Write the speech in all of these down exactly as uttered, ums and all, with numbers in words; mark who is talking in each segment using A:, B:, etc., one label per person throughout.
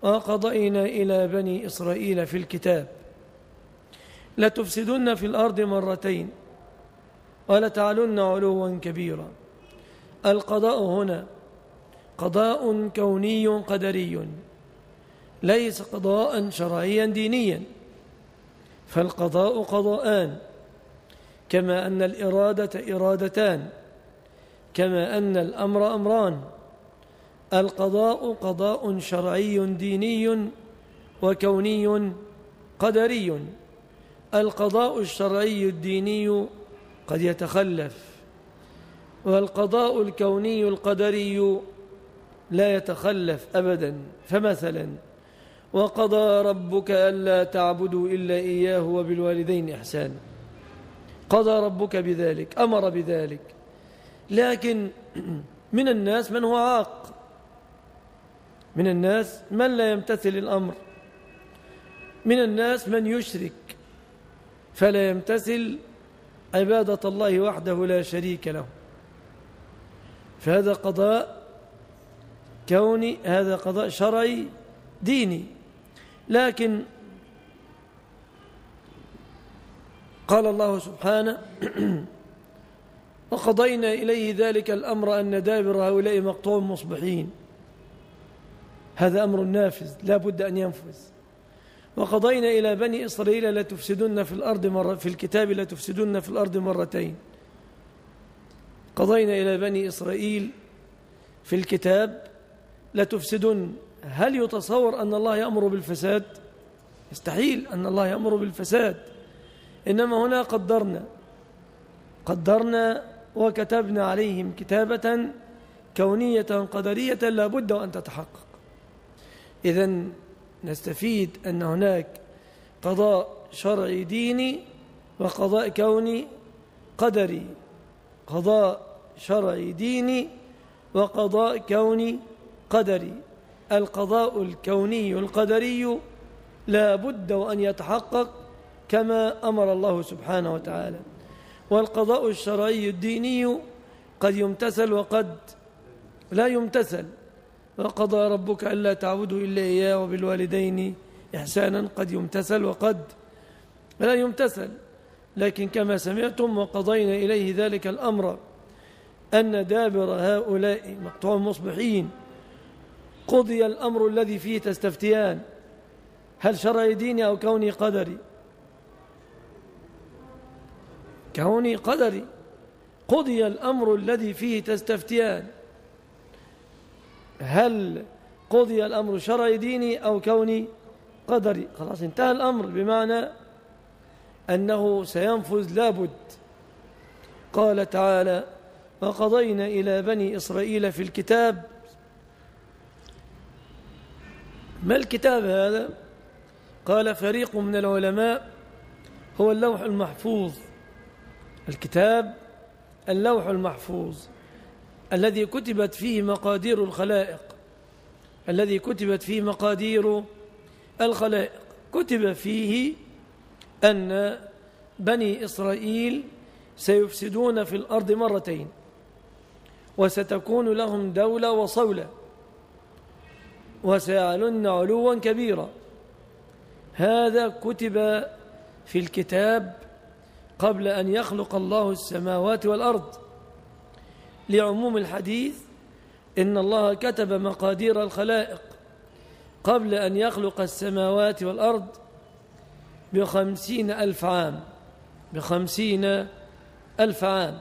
A: وقضينا إلى بني إسرائيل في الكتاب لتفسدن في الأرض مرتين ولتعلن علوا كبيرا. القضاء هنا قضاء كوني قدري، ليس قضاء شرعيا دينيا، فالقضاء قضاءان، كما أن الإرادة إرادتان، كما أن الأمر أمران. القضاء قضاء شرعي ديني وكوني قدري. القضاء الشرعي الديني قد يتخلف، والقضاء الكوني القدري لا يتخلف أبدا. فمثلا وقضى ربك ألا تعبدوا إلا إياه وبالوالدين إحسانا، قضى ربك بذلك، أمر بذلك. لكن من الناس من هو عاق، من الناس من لا يمتثل الأمر، من الناس من يشرك فلا يمتثل عبادة الله وحده لا شريك له. فهذا قضاء كوني، هذا قضاء شرعي ديني. لكن قال الله سبحانه وقضينا إليه ذلك الأمر أن دابر هؤلاء مقطوع مصبحين. هذا أمر نافذ لا بد أن ينفذ. وقضينا إلى بني إسرائيل لتفسدن في الأرض مرة في الكتاب لتفسدن في الأرض مرتين. قضينا إلى بني إسرائيل في الكتاب لتفسدن. هل يتصور أن الله يأمر بالفساد؟ يستحيل أن الله يأمر بالفساد. إنما هنا قدرنا قدرنا وكتبنا عليهم كتابة كونية قدرية لا بد أن تتحقق. إذن نستفيد أن هناك قضاء شرعي ديني وقضاء كوني قدري. قضاء شرعي ديني وقضاء كوني قدري. القضاء الكوني القدري لا بد أن يتحقق كما أمر الله سبحانه وتعالى. والقضاء الشرعي الديني قد يمتثل وقد لا يمتثل. وقضى ربك ألا تعبدوا إلا إياه وبالوالدين إحسانا قد يمتثل وقد لا يمتثل. لكن كما سمعتم وقضينا إليه ذلك الأمر أن دابر هؤلاء مقطوع مصبحين. قضي الأمر الذي فيه تستفتيان، هل شرعي ديني أو كوني قدري؟ كوني قدري. قضي الأمر الذي فيه تستفتيان، هل قضي الأمر شرعي ديني أو كوني قدري؟ خلاص انتهى الأمر، بمعنى أنه سينفذ لابد. قال تعالى وقضينا إلى بني إسرائيل في الكتاب. ما الكتاب هذا؟ قال فريق من العلماء هو اللوح المحفوظ. الكتاب اللوح المحفوظ الذي كتبت فيه مقادير الخلائق، الذي كتبت فيه مقادير الخلائق. كتب فيه أن بني إسرائيل سيفسدون في الأرض مرتين وستكون لهم دولة وصولة وسيعلن علوا كبيرا. هذا كتب في الكتاب قبل أن يخلق الله السماوات والأرض، لعموم الحديث إن الله كتب مقادير الخلائق قبل أن يخلق السماوات والأرض بخمسين ألف عام بخمسين ألف عام.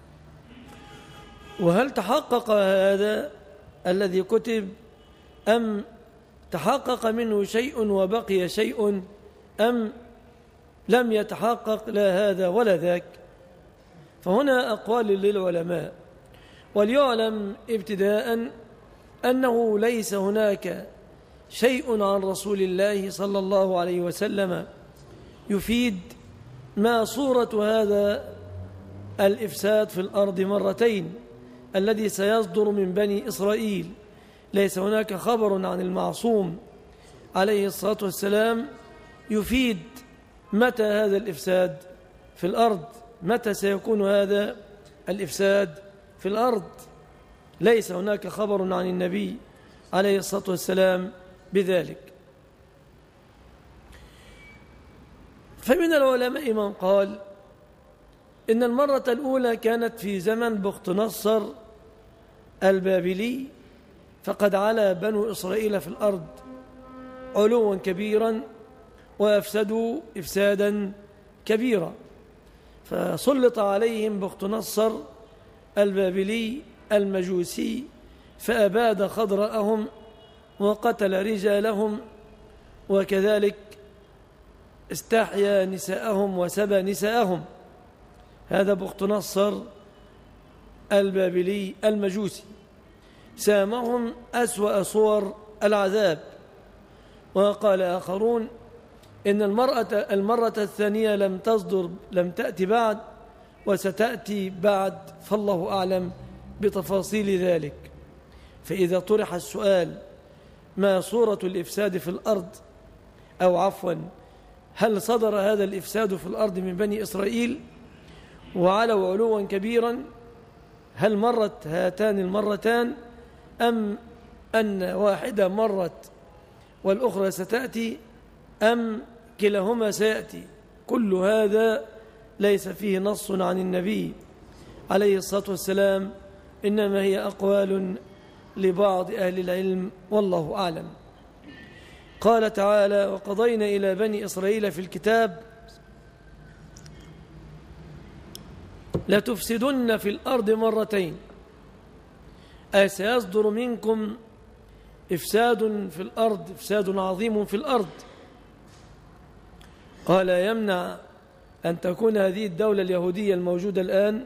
A: وهل تحقق هذا الذي كتب أم تحقق منه شيء وبقي شيء أم لم يتحقق لا هذا ولا ذاك؟ فهنا أقوال للعلماء. وليعلم ابتداء أنه ليس هناك شيء عن رسول الله صلى الله عليه وسلم يفيد ما صورة هذا الإفساد في الأرض مرتين الذي سيصدر من بني إسرائيل. ليس هناك خبر عن المعصوم عليه الصلاة والسلام يفيد متى هذا الإفساد في الأرض، متى سيكون هذا الإفساد في الأرض. ليس هناك خبر عن النبي عليه الصلاة والسلام بذلك. فمن العلماء من قال إن المرة الأولى كانت في زمن بختنصر البابلي، فقد علا بنو إسرائيل في الأرض علوا كبيرا وأفسدوا إفسادا كبيرا، فسلط عليهم بختنصر البابلي المجوسي فأباد خضرأهم وقتل رجالهم، وكذلك استحيا نساءهم وسبى نساءهم. هذا بختنصر البابلي المجوسي، سامهم أسوأ صور العذاب. وقال آخرون إن المرأة المرة الثانية لم تصدر لم تأتي بعد وستأتي بعد، فالله أعلم بتفاصيل ذلك. فإذا طرح السؤال ما صورة الإفساد في الأرض، أو عفوا هل صدر هذا الإفساد في الأرض من بني إسرائيل وعلوا علوا كبيرا؟ هل مرت هاتان المرتان أم أن واحدة مرت والأخرى ستأتي أم كلاهما سيأتي؟ كل هذا ليس فيه نص عن النبي عليه الصلاة والسلام، إنما هي أقوال لبعض أهل العلم والله أعلم. قال تعالى: وقضينا إلى بني إسرائيل في الكتاب لتفسدن في الأرض مرتين، أي سيصدر منكم إفساد في الأرض، إفساد عظيم في الأرض. قال يمنع أن تكون هذه الدولة اليهودية الموجودة الآن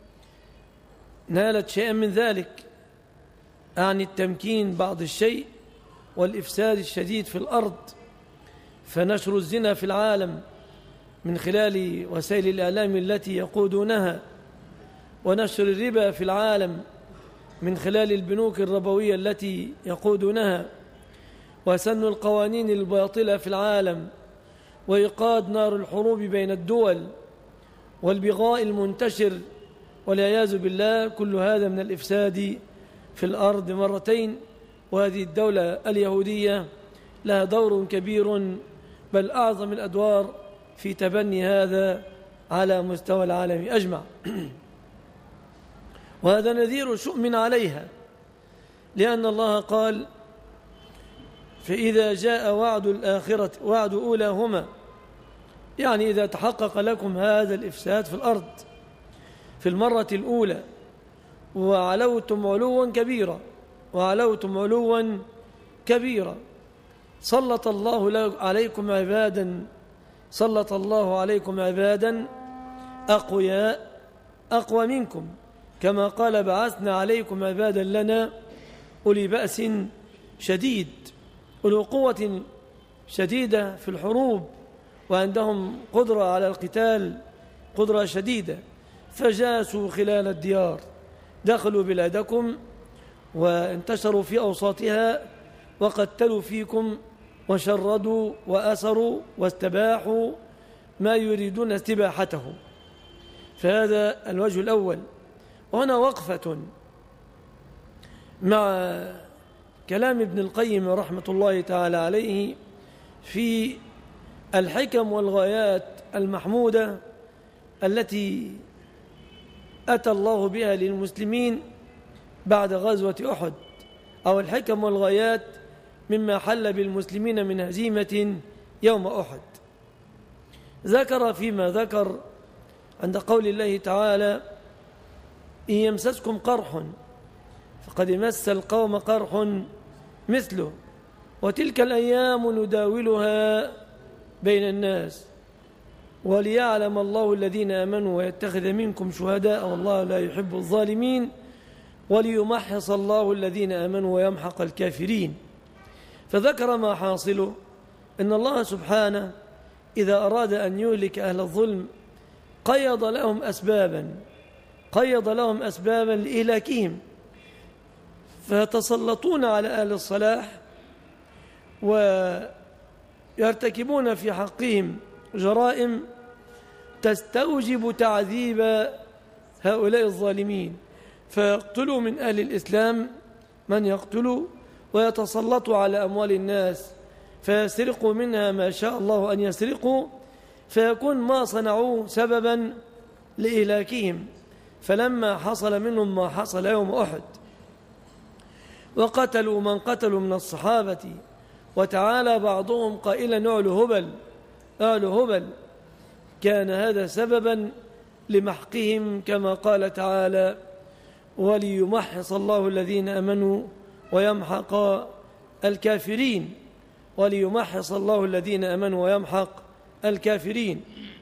A: نالت شيئا من ذلك، عن التمكين بعض الشيء والإفساد الشديد في الأرض. فنشر الزنا في العالم من خلال وسائل الإعلام التي يقودونها، ونشر الربا في العالم من خلال البنوك الربوية التي يقودونها، وسن القوانين الباطلة في العالم، وإيقاد نار الحروب بين الدول، والبغاء المنتشر والعياذ بالله، كل هذا من الإفساد في الأرض مرتين. وهذه الدولة اليهودية لها دور كبير، بل أعظم الأدوار في تبني هذا على مستوى العالم أجمع. وهذا نذير شؤم عليها، لأن الله قال: فإذا جاء وعد الآخرة وعد أولاهما، يعني إذا تحقق لكم هذا الإفساد في الأرض في المرة الأولى وعلوتم علوا كبيرا وعلوتم علوا كبيرا سلط الله عليكم عبادا سلط الله عليكم عبادا أقوياء أقوى منكم، كما قال: بعثنا عليكم عبادا لنا أولي بأس شديد، أولي قوة شديدة في الحروب، وعندهم قدرة على القتال، قدرة شديدة. فجاسوا خلال الديار، دخلوا بلادكم وانتشروا في أوساطها وقتلوا فيكم وشردوا وأسروا واستباحوا ما يريدون استباحته. فهذا الوجه الأول. وهنا وقفة مع كلام ابن القيم رحمة الله تعالى عليه في الحكم والغايات المحمودة التي أتى الله بها للمسلمين بعد غزوة أحد، أو الحكم والغايات مما حل بالمسلمين من هزيمة يوم أحد. ذكر فيما ذكر عند قول الله تعالى: إن يمسسكم قرح فقد مس القوم قرح مثله وتلك الأيام نداولها بين الناس وليعلم الله الذين آمنوا ويتخذ منكم شهداء والله لا يحب الظالمين وليمحص الله الذين آمنوا ويمحق الكافرين. فذكر ما حاصله إن الله سبحانه إذا أراد أن يهلك أهل الظلم قيض لهم أسبابا قيض لهم أسبابا لإهلاكهم، فيتسلطون على أهل الصلاح ويرتكبون في حقهم جرائم تستوجب تعذيب هؤلاء الظالمين، فيقتلوا من أهل الإسلام من يقتلوا ويتسلطوا على أموال الناس فيسرقوا منها ما شاء الله أن يسرقوا، فيكون ما صنعوه سببا لإهلاكهم. فلما حصل منهم ما حصل يوم أحد وقتلوا من قتلوا من الصحابة، وتعالى بعضهم قائلا اعلوا هبل اعلوا هبل، كان هذا سببا لمحقهم، كما قال تعالى وليمحص الله الذين آمنوا ويمحق الكافرين وليمحص الله الذين آمنوا ويمحق الكافرين.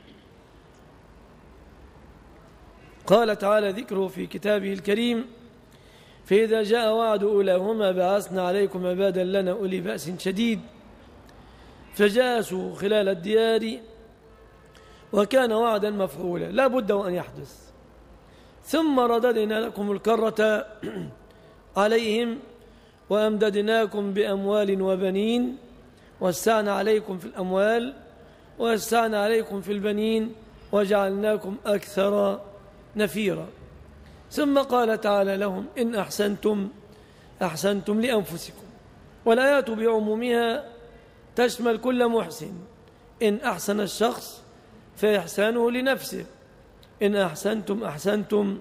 A: قال تعالى ذكره في كتابه الكريم فإذا جاء وعد أولاهما بعثنا عليكم عبادا لنا أولي بأس شديد فجاسوا خلال الديار وكان وعدا مفعولا لا بد وأن يحدث. ثم رددنا لكم الكرة عليهم وأمددناكم بأموال وبنين، وسعنا عليكم في الأموال ووسعنا عليكم في البنين وجعلناكم أكثر نفيرا. ثم قال تعالى لهم إن أحسنتم أحسنتم لأنفسكم، والآيات بعمومها تشمل كل محسن. إن أحسن الشخص فإحسانه لنفسه، إن أحسنتم أحسنتم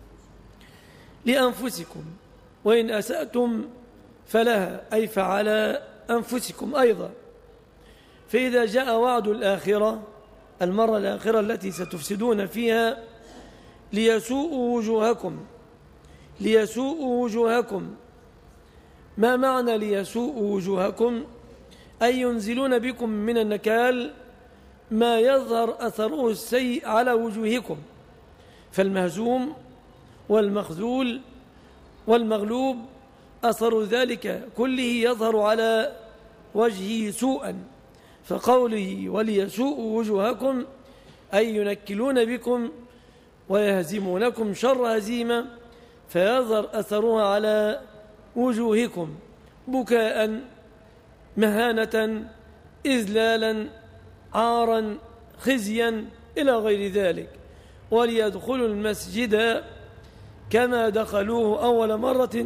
A: لأنفسكم، وإن أسأتم فلها أي فعلى أنفسكم أيضا. فإذا جاء وعد الآخرة، المرة الآخرة التي ستفسدون فيها، ليسوءوا وجوهكم ليسوءوا وجوهكم ما معنى ليسوءوا وجوهكم؟ أي ينزلون بكم من النكال ما يظهر أثره السيء على وجوهكم، فالمهزوم والمخذول والمغلوب أثر ذلك كله يظهر على وجهه سوءا. فقوله وليسوءوا وجوهكم أي ينكلون بكم ويهزمونكم شر هزيمة، فيظهر أثرها على وجوهكم بكاء، مهانة، إذلالا، عارا، خزيا إلى غير ذلك. وليدخلوا المسجد كما دخلوه أول مرة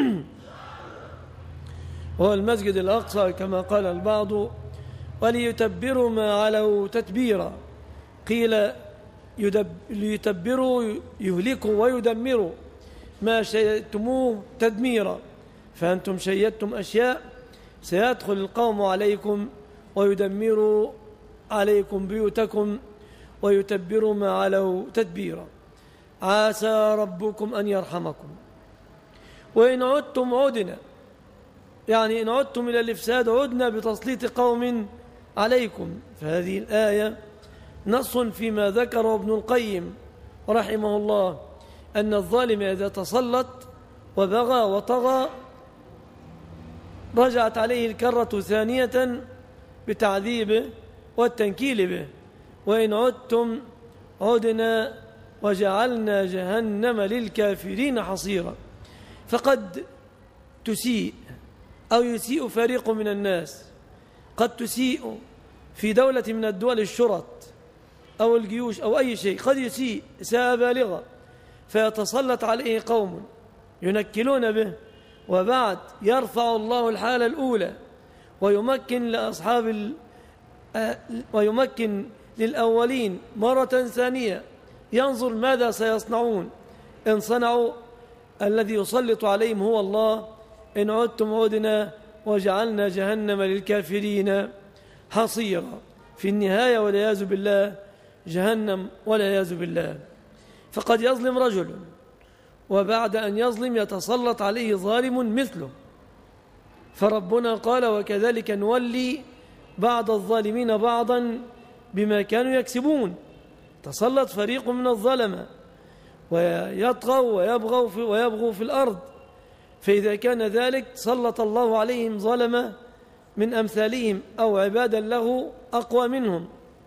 A: هو المسجد الأقصى كما قال البعض، وليتبروا ما علوا تتبيرا. قيل ليتبروا يهلكوا ويدمروا ما شيئتموه تدميرا، فأنتم شيئتم أشياء سيدخل القوم عليكم ويدمروا عليكم بيوتكم ويتبروا ما علوا تدبيرا. عسى ربكم أن يرحمكم وإن عدتم عدنا، يعني إن عدتم إلى الإفساد عدنا بتسليط قوم عليكم. فهذه الآية نص فيما ذكره ابن القيم رحمه الله أن الظالم إذا تسلط وبغى وطغى رجعت عليه الكرة ثانية بتعذيبه والتنكيل به. وإن عدتم عدنا وجعلنا جهنم للكافرين حصيرا. فقد تسيء أو يسيء فريق من الناس، قد تسيء في دولة من الدول الشرط أو الجيوش أو أي شيء، قد يسيء إساءة بالغة فيتسلط عليه قوم ينكلون به، وبعد يرفع الله الحالة الأولى ويمكن لأصحاب ال... ويمكن للأولين مرة ثانية، ينظر ماذا سيصنعون. إن صنعوا الذي يسلط عليهم هو الله. إن عدتم عدنا وجعلنا جهنم للكافرين حصيرا. في النهاية والعياذ بالله جهنم والعياذ بالله. فقد يظلم رجل وبعد أن يظلم يتسلط عليه ظالم مثله، فربنا قال وكذلك نولي بعض الظالمين بعضا بما كانوا يكسبون. تسلط فريق من الظلمة ويطغوا ويبغوا في, ويبغوا في الأرض، فإذا كان ذلك سلط الله عليهم ظلمة من أمثالهم أو عبادا له أقوى منهم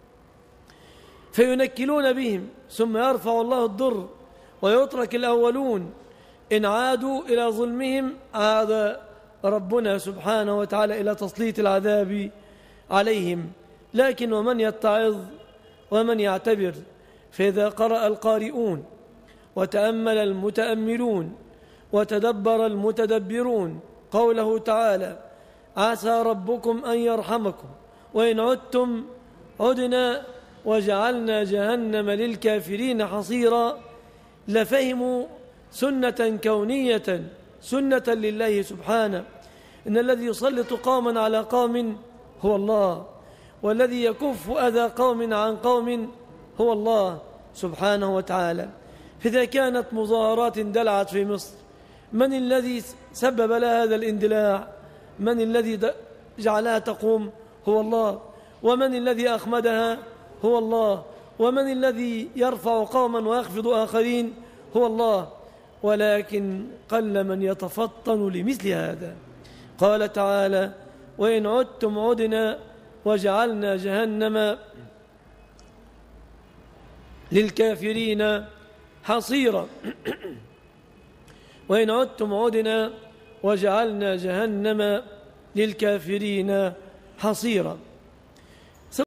A: فينكلون بهم، ثم يرفع الله الضر ويترك الأولون. إن عادوا إلى ظلمهم عاد ربنا سبحانه وتعالى إلى تسليط العذاب عليهم. لكن ومن يتعظ ومن يعتبر، فإذا قرأ القارئون وتأمل المتأملون وتدبر المتدبرون قوله تعالى: عسى ربكم أن يرحمكم وإن عدتم عدنا وجعلنا جهنم للكافرين حصيرا، لفهموا سنة كونية، سنة لله سبحانه، إن الذي يسلط قوما على قوم هو الله، والذي يكف أذى قوم عن قوم هو الله سبحانه وتعالى. فإذا كانت مظاهرات اندلعت في مصر، من الذي سبب لها هذا الاندلاع؟ من الذي جعلها تقوم؟ هو الله. ومن الذي أخمدها؟ هو الله. ومن الذي يرفع قوما ويخفض آخرين؟ هو الله. ولكن قل من يتفطن لمثل هذا. قال تعالى: وإن عدتم عدنا وجعلنا جهنم للكافرين حصيرا. وإن عدتم عدنا وجعلنا جهنم للكافرين حصيرا.